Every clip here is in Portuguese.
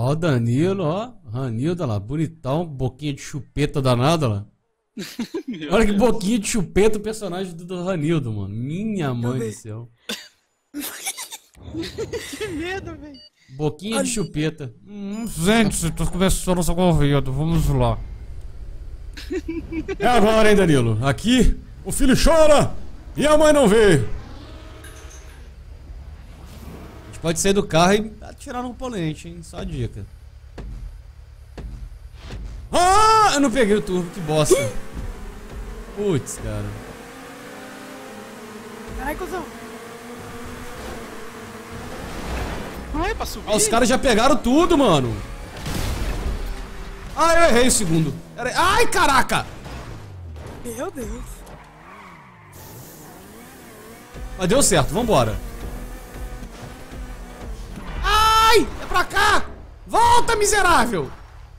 Ó o Danilo, ó. Ranildo, olha lá. Bonitão. Boquinha de chupeta danada, olha lá. Olha que boquinha de chupeta o personagem do Ranildo, mano. Minha mãe do céu. Que medo, velho. Boquinha de chupeta. Gente, tô começando essa corrida, vamos lá. É agora, hein, Danilo? Aqui, o filho chora e a mãe não vê. A gente pode sair do carro e atirar no oponente, hein? Só a dica. Ah, eu não peguei o turbo, que bosta. Putz, cara. Ai, cuzão. Ai, pra subir. Ah, os caras já pegaram tudo, mano. Ah, eu errei o segundo. Ai, caraca! Meu Deus. Mas deu certo, vambora. Ai, é pra cá! Volta, miserável!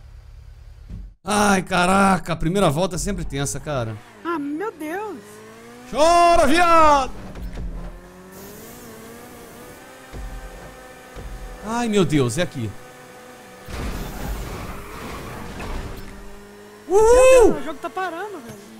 Ai, caraca, a primeira volta é sempre tensa, cara. Ah, meu Deus. Chora, viado! Ai, meu Deus, é aqui. Meu Deus, o jogo tá parando,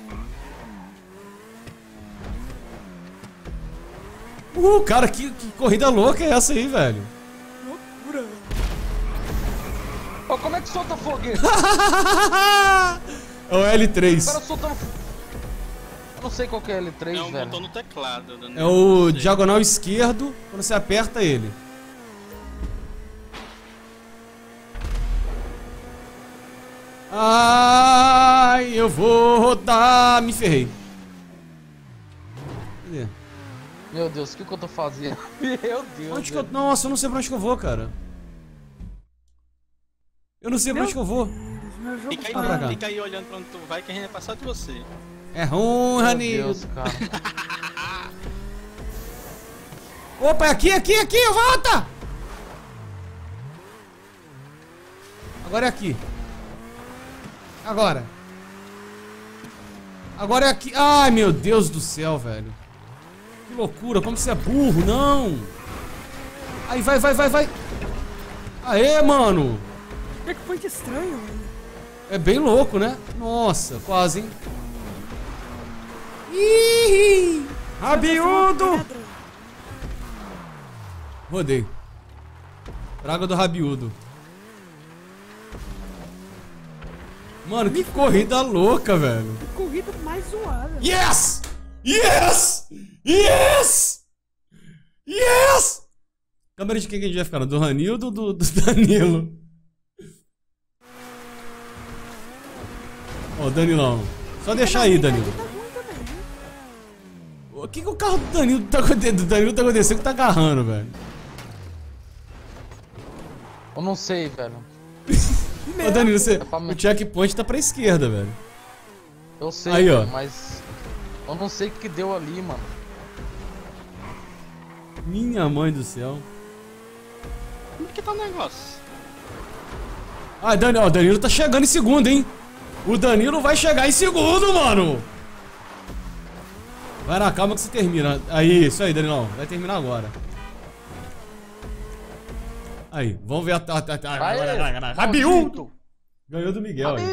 velho. Cara, que corrida louca é essa aí, velho? Loucura, velho. Ô, como é que solta foguete? É o L3. O cara soltando. Eu não sei qual que é L3, É um velho. botão no teclado. É o diagonal esquerdo quando você aperta ele. Ai, eu vou rodar. Me ferrei. Cadê? Meu Deus, o que eu tô fazendo? Meu Deus. Onde que eu... Nossa, eu não sei pra onde que eu vou, cara. Eu não sei pra onde que eu vou. Meu jogo Fica aí, Vai pra cá. fica aí olhando pra onde tu vai que a gente vai passar de você. É ruim, Meu Ranildo. Deus, cara. Opa, é aqui, volta! Agora é aqui. Agora é aqui. Ai, meu Deus do céu, velho. Que loucura, como você é burro, não. Aí, vai. Aê, mano. Que foi de estranho, velho. É bem louco, né? Nossa, quase, hein? Ih, rabiudo. Pedra. Rodei. Praga do rabiudo. Mano, que corrida louca, velho. Que corrida mais zoada. Yes! Yes! Yes! Yes! Câmera de quem que a gente vai ficar? Do Ranildo ou do Danilo? Ó, Danilão. Só deixar aí, Danilo. Tá ruim também, né? O que o carro do Danilo tá acontecendo que tá agarrando, velho? Eu não sei, velho. Ô, Danilo, pra mim. o checkpoint tá pra esquerda, velho. Eu sei, Aí, ó. velho, mas. Eu não sei o que deu ali, mano. Minha mãe do céu. Como é que tá o negócio? Ah, o Danilo tá chegando em segundo, hein? O Danilo vai chegar em segundo, mano! Vai na calma que você termina. Aí, isso aí, Danilão. Vai terminar agora. Aí, vamos ver a... Rabiudo! Ganhou do Miguel aí.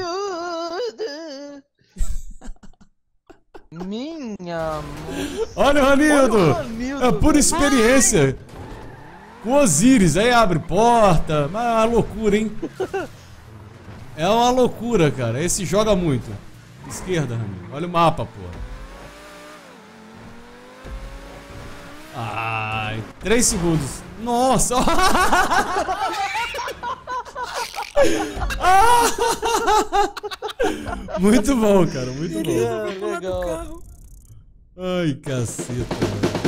Minha. Olha o Ranildo! Olha o Ranildo, É pura velho. experiência. Com Osiris, aí abre porta. Mas é uma loucura, hein? É uma loucura, cara. Esse joga muito. Esquerda, Ranildo. Olha o mapa, pô. Ai, 3 segundos. Nossa! Muito bom, cara. Muito bom. Beleza, vou pular do legal. carro. Ai, caceta, velho.